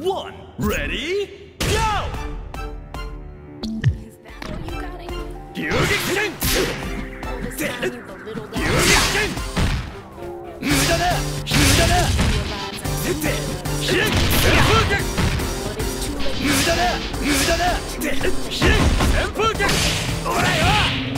1, ready, go! 遊撃戦無駄だ無駄だ旋風脚オラよ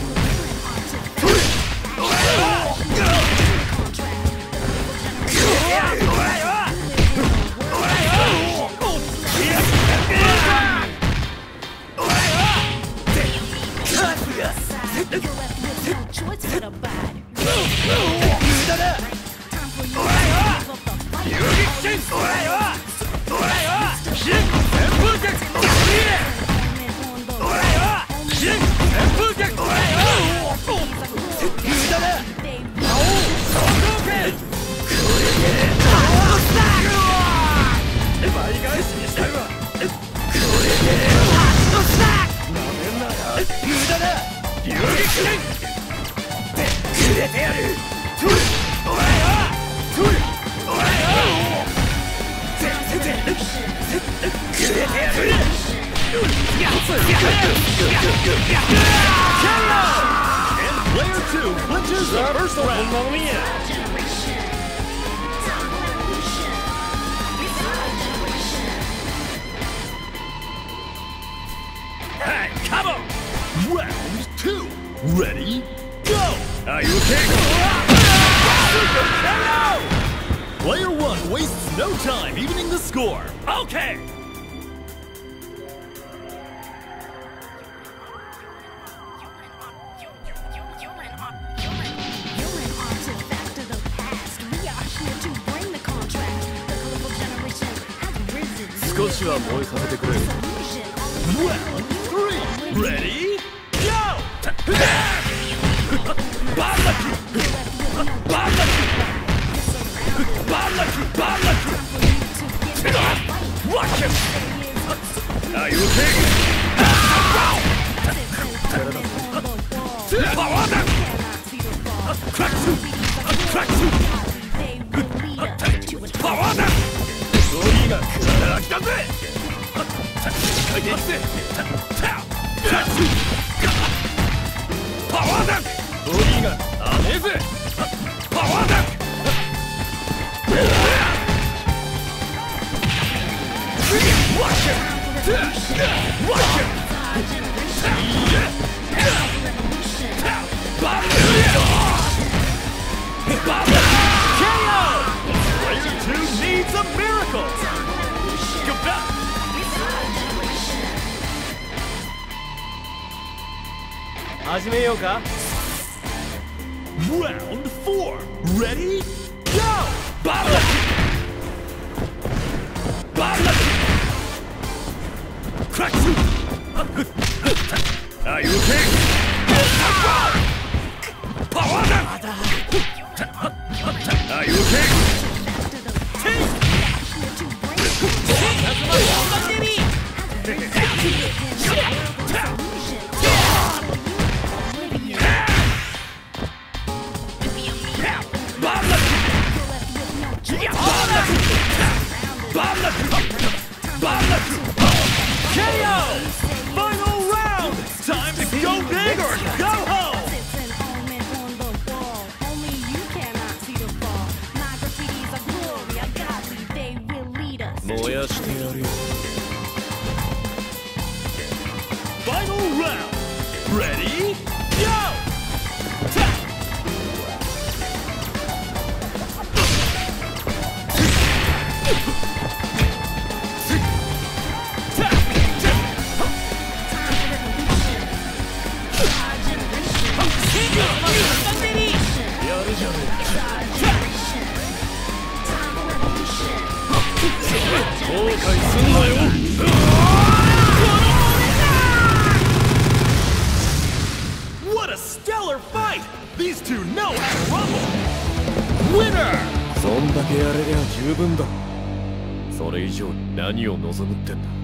Player 1 wastes no time evening the score. Okay! Round 3, ready, go! Watch him! Are you okay? Power down! Crack through! Crack through! Power down! ロリーが来たぜ! 回転して! Crack through! Power down! ロリーがねえぜ! Power down! Watch him! Watch him! KO! Player 2 needs a miracle! Go back! Round 4, ready, go! Crack through! Are you okay? Power down! Are you okay? KO! Final round! Time to go big or go home! Final round! Ready? Go! What a stellar fight! These two know how to rumble! Winner! そんだけやれりゃ十分だ。それ以上に何を望むってんだ。